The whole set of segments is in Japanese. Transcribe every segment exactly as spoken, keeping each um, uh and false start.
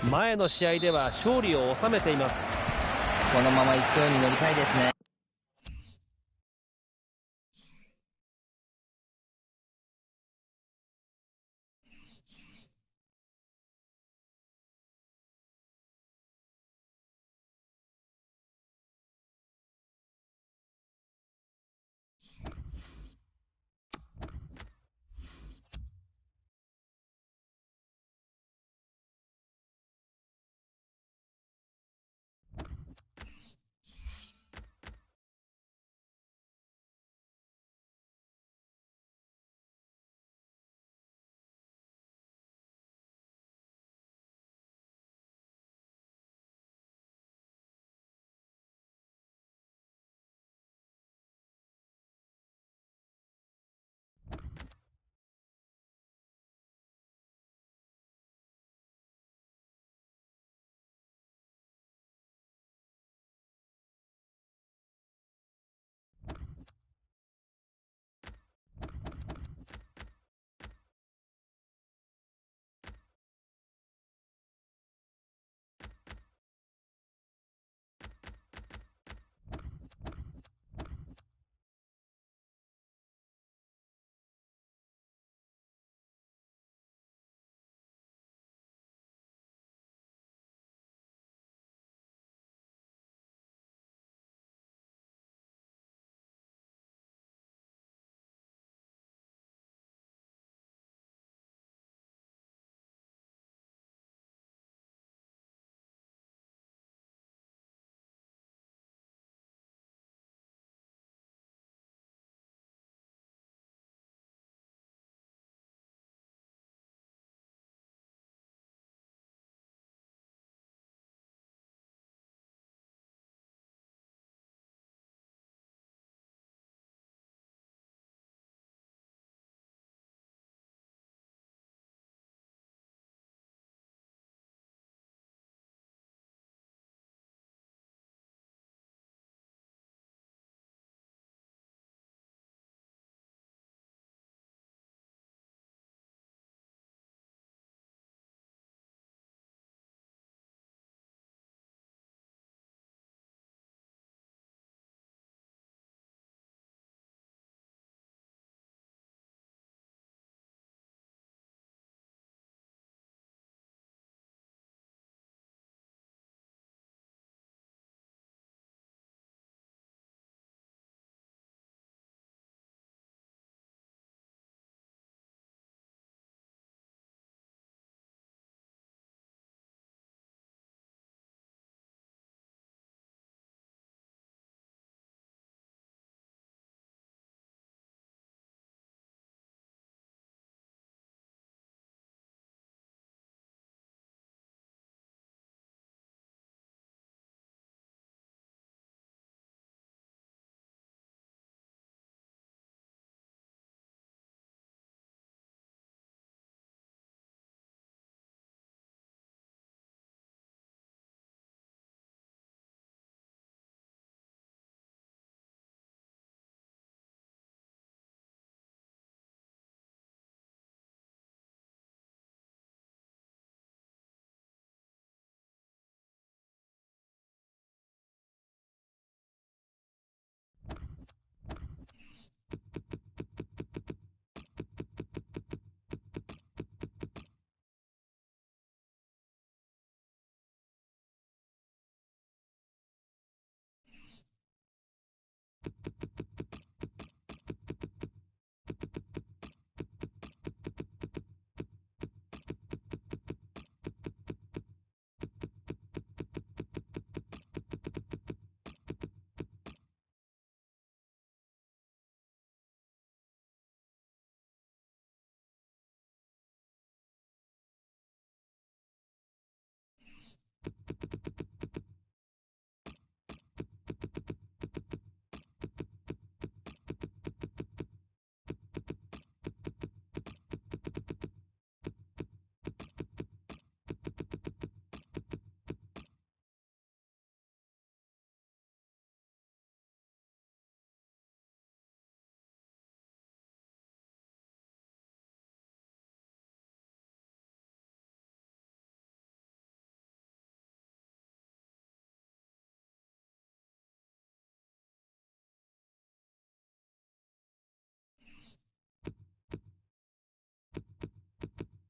前の試合では勝利を収めています。 このまま勢いに乗りたいですね。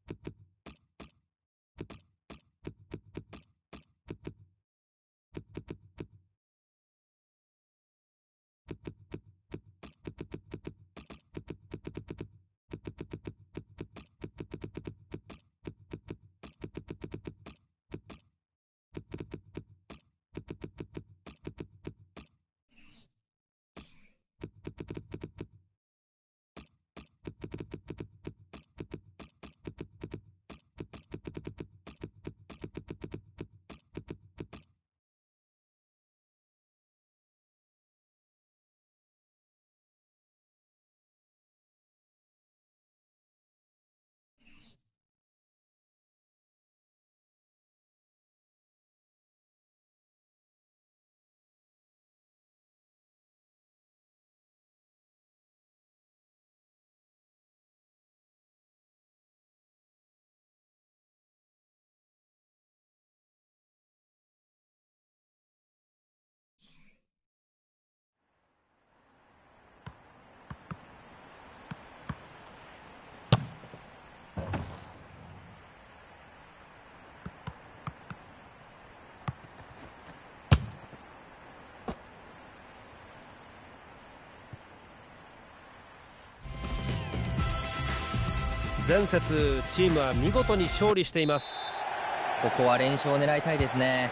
前節チームは見事に勝利しています。 ここは連勝を狙いたいですね。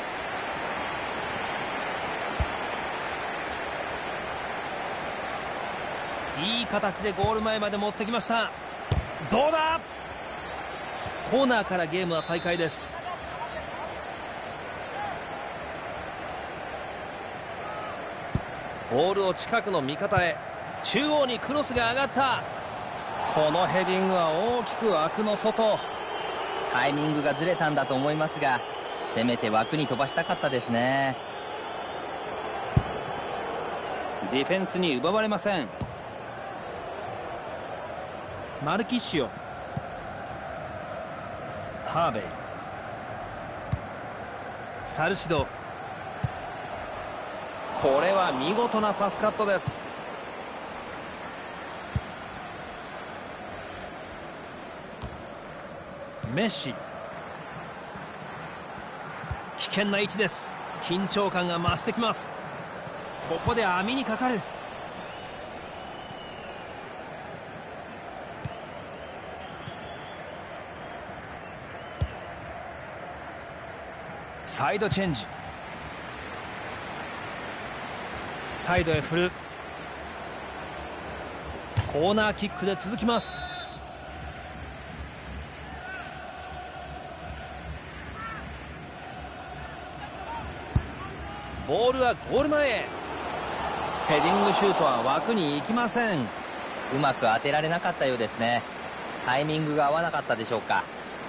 いい形でゴール前まで持ってきました。どうだ。コーナーからゲームは再開です。ボールを近くの味方へ。中央にクロスが上がった。このヘディングは大きく枠の外。 タイミングがずれたんだと思いますが、せめて枠に飛ばしたかったですね。 ディフェンスに奪われません。マルキッシオ、ハーベイ、サルシド。これは見事なパスカットです。メッシ、危険な位置です。緊張感が増してきます。ここで網にかかる。サイドチェンジ。サイドへ振る。コーナーキックで続きます。ボールはゴール前へ。ヘディングシュートは枠に行きません。 うまく当てられなかったようですね。タイミングが合わなかったでしょうか。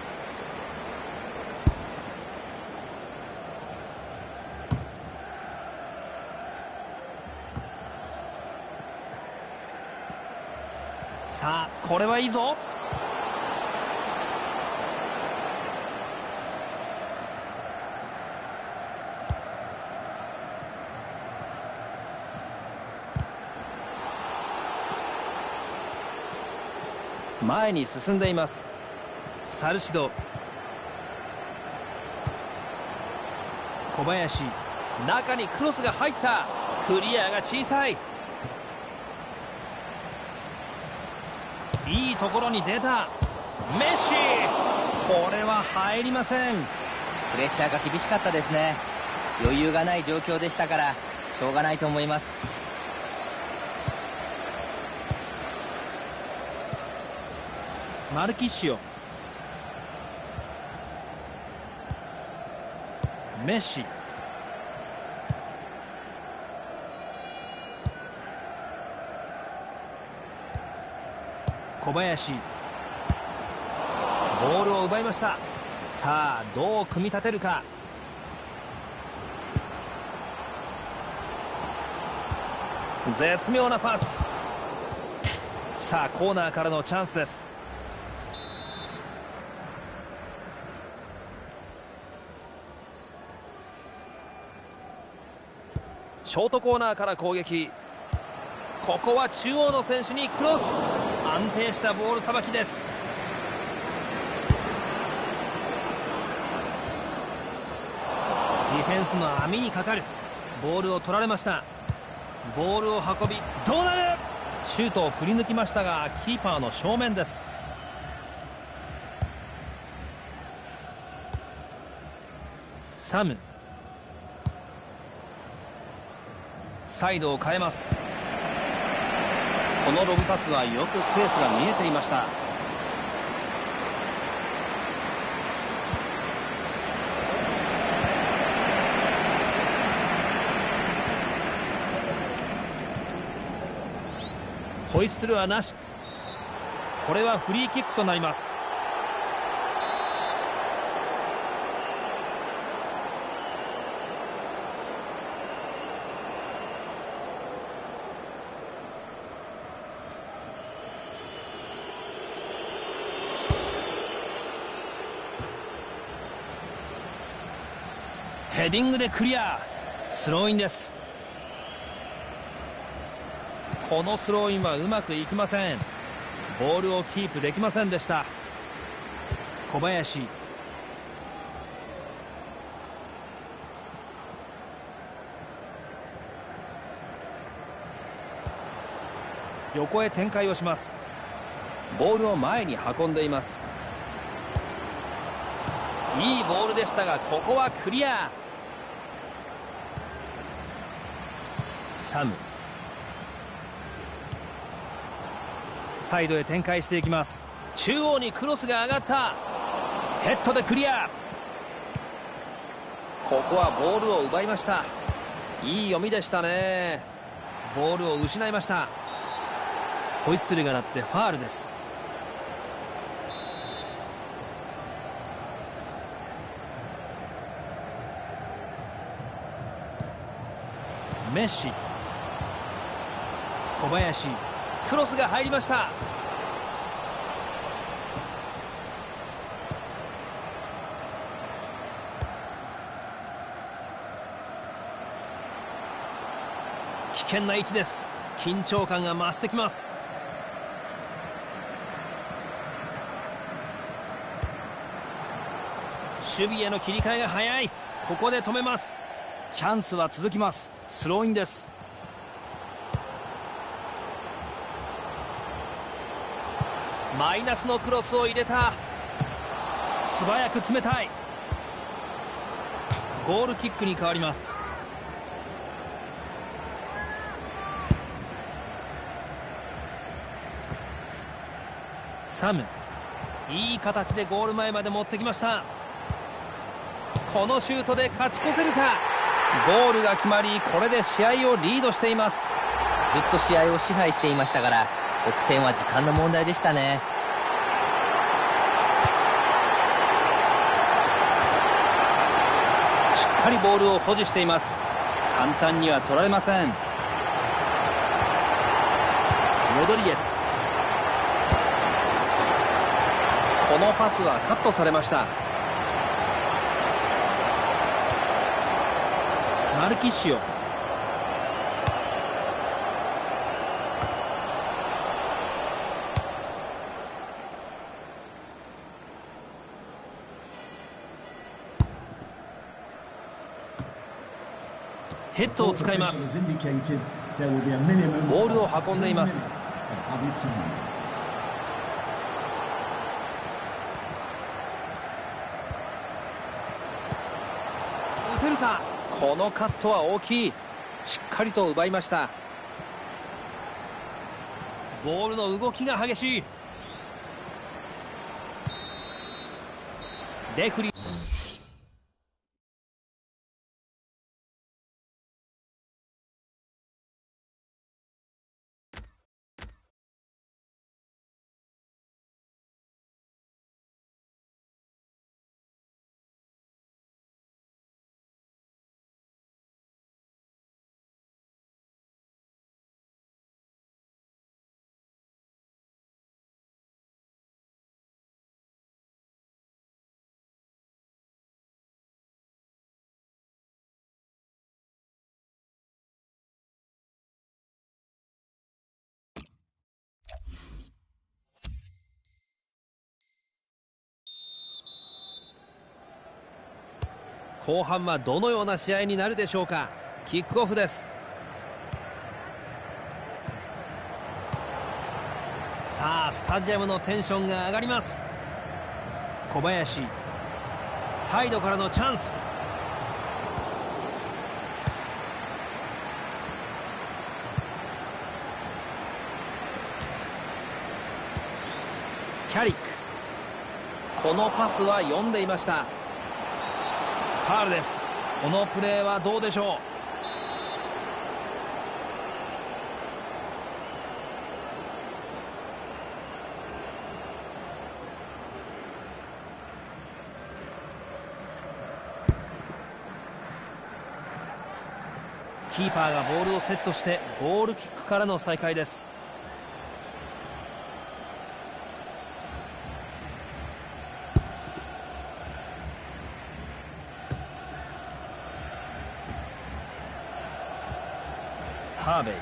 さあ、これはいいぞ。前に進んでいます。サルシド、小林、中にクロスが入った。クリアが小さい。いいところに出た。メッシ、これは入りません。 プレッシャーが厳しかったですね。余裕がない状況でしたからしょうがないと思います。 マルキッシオ、メッシ、小林、ボールを奪いました。さあ、どう組み立てるか。絶妙なパス。さあ、コーナーからのチャンスです。ショートコーナーから攻撃。ここは中央の選手にクロス。安定したボールさばきです。 ディフェンスの網にかかる。ボールを取られました。ボールを運び、どうなる。シュートを振り抜きましたがキーパーの正面です。サム、サイドを変えます。このロブパスはよくスペースが見えていました。ホイッスルはなし。これはフリーキックとなります。ヘディングでクリア。スローインです。このスローインはうまくいきません。ボールをキープできませんでした。小林、横へ展開をします。ボールを前に運んでいます。いいボールでしたがここはクリア。サム、サイドへ展開していきます。中央にクロスが上がった。ヘッドでクリア。ここはボールを奪いました。いい読みでしたね。ボールを失いました。ホイッスルが鳴ってファールです。メッシ、小林、クロスが入りました。危険な位置です。緊張感が増してきます。守備への切り替えが早い。ここで止めます。チャンスは続きます。スローインです。マイナスのクロスを入れた。素早く詰めたい。ゴールキックに変わります。サム、いい形でゴール前まで持ってきました。このシュートで勝ち越せるか。ゴールが決まり、これで試合をリードしています。 ずっと試合を支配していましたから得点は時間の問題でしたね。 しっかりボールを保持しています。簡単には取られません。ロドリゲス、このパスはカットされました。マルキッシオ、ヘッドを使います。ボールを運んでいます。打てるか。このカットは大きい。しっかりと奪いました。ボールの動きが激しい。レフリー後半はどのような試合になるでしょうか。キックオフです。さあスタジアムのテンションが上がります。小林、サイドからのチャンス。キャリック、このパスは読んでいました。ファウルです。このプレーはどうでしょう。キーパーがボールをセットしてゴールキックからの再開です。ハーベイ、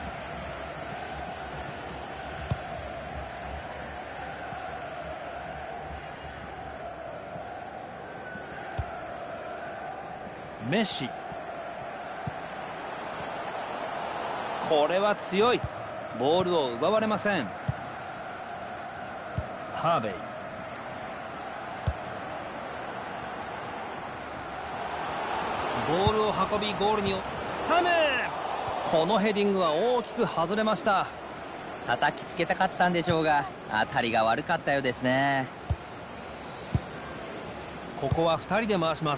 メッシ、これは強い。ボールを奪われません。ハーベイ、ボールを運びゴールに。サム、このヘディングは大きく外れました。 叩きつけたかったんでしょうが、当たりが悪かったようですね。 ここはふたりで回します。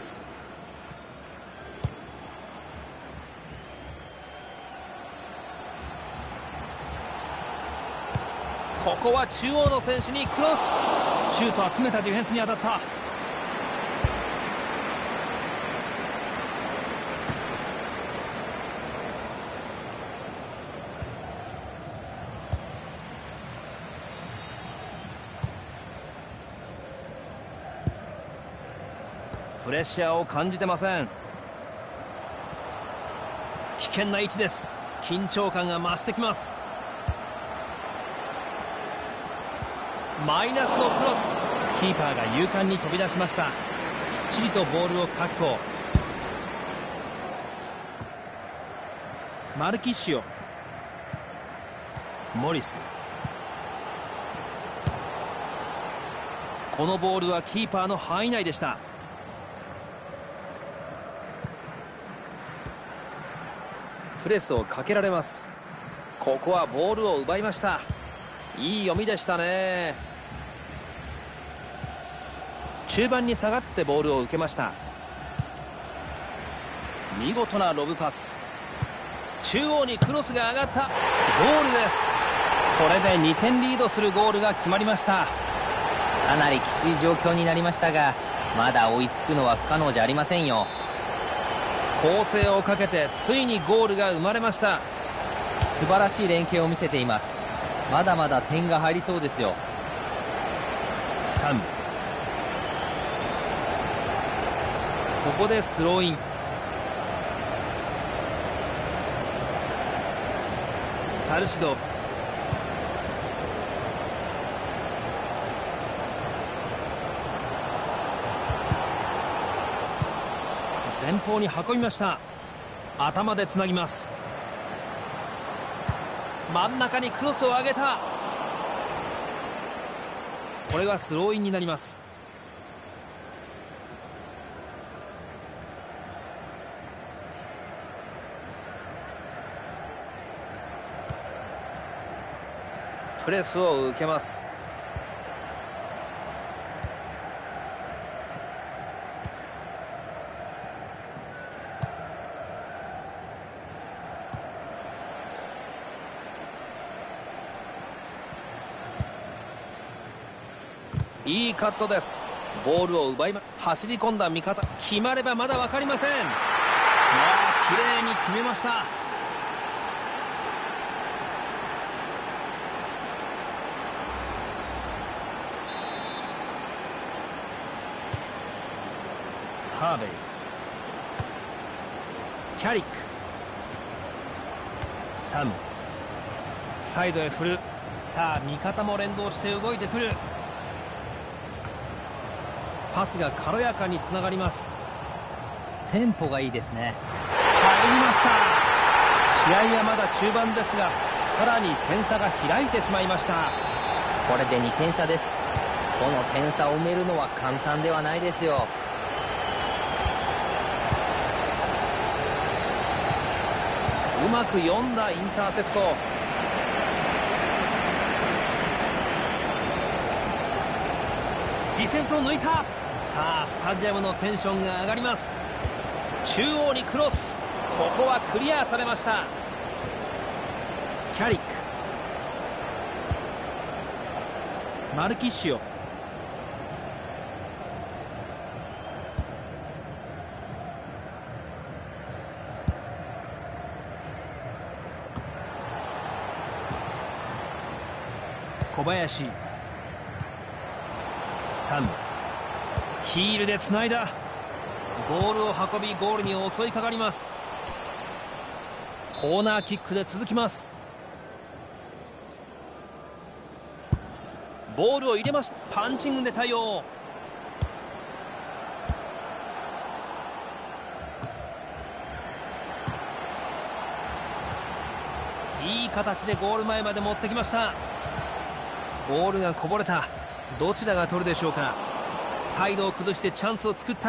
ここは中央の選手にクロス。シュート集めたディフェンスに当たった。プレッシャーを感じてません。危険な位置です。緊張感が増してきます。マイナスのクロス。キーパーが勇敢に飛び出しました。きっちりとボールを確保。マルキッシオ、モリス、このボールはキーパーの範囲内でした。プレスをかけられます。ここはボールを奪いました。いい読みでしたね。中盤に下がってボールを受けました。見事なロブパス。中央にクロスが上がった。ゴールです。これでにてんリードするゴールが決まりました。 かなりきつい状況になりましたが、まだ追いつくのは不可能じゃありませんよ。 攻勢をかけてついにゴールが生まれました。 素晴らしい連携を見せています。まだまだ点が入りそうですよ。 サム、ここでスローイン。サルシド、前方に運びました。頭でつなぎます。真ん中にクロスを上げた。これがスローインになります。プレスを受けます。いいカットです。ボールを奪いま、走り込んだ味方。決まればまだ分かりません。いやー、綺麗に決めました。ハーベイ、キャリック、サム、サイドへ振る。さあ味方も連動して動いてくる。パスが軽やかにつながります。 テンポがいいですね。 入りました。試合はまだ中盤ですが、さらに点差が開いてしまいました。 これでにてん差です。この点差を埋めるのは簡単ではないですよ。 うまく読んだインターセプト。ディフェンスを抜いた。さあスタジアムのテンションが上がります。中央にクロス、ここはクリアされました。キャリック、マルキッシオ、小林、サム、ヒールでつないだ。ボールを運びゴールに襲いかかります。コーナーキックで続きます。ボールを入れました。パンチングで対応。いい形でゴール前まで持ってきました。ボールがこぼれた。どちらが取るでしょうか。サイドを崩してチャンスを作った。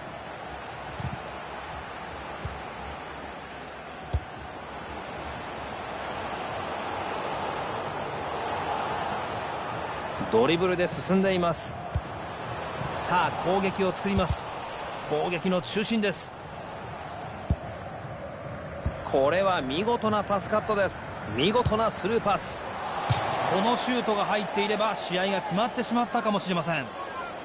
ドリブルで進んでいます。さあ攻撃を作ります。攻撃の中心です。これは見事なパスカットです。見事なスルーパス。このシュートが入っていれば試合が決まってしまったかもしれません。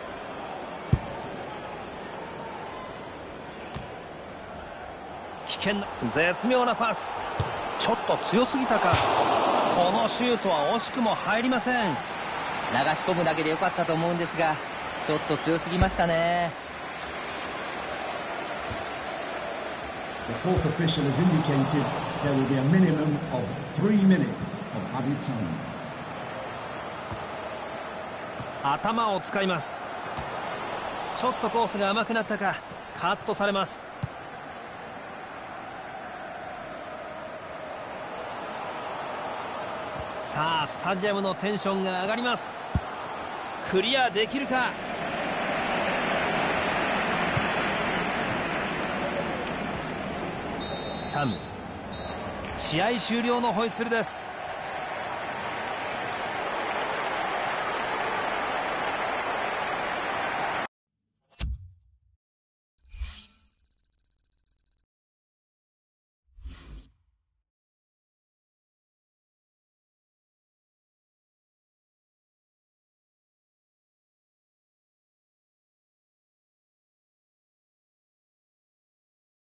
危険な絶妙なパス。ちょっと強すぎたか。このシュートは惜しくも入りません。 流し込むだけで良かったと思うんですが、ちょっと強すぎましたね。 The fourth official has indicated there will be a minimum of three minutes of added time. 頭を使います。ちょっとコースが甘くなったか。カットされます。さあスタジアムのテンションが上がります。クリアできるか。サム、試合終了のホイッスルです。